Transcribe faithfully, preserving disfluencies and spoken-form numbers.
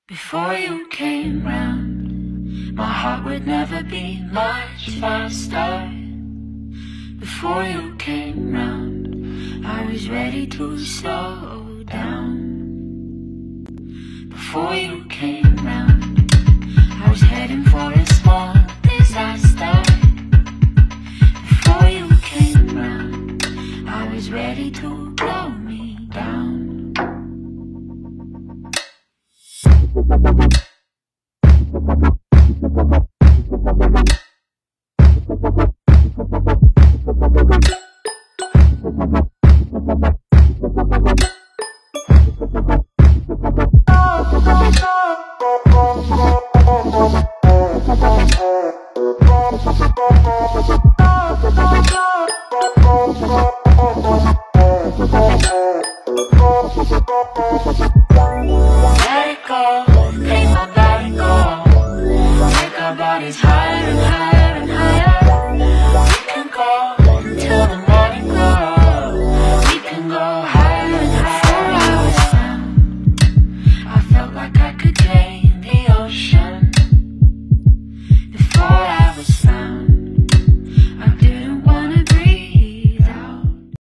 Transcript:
Before you came round, my heart would never beat much faster. Before you came round, I was ready to slow down. Before you came round, I was heading for a small disaster. Before you came round, I was ready to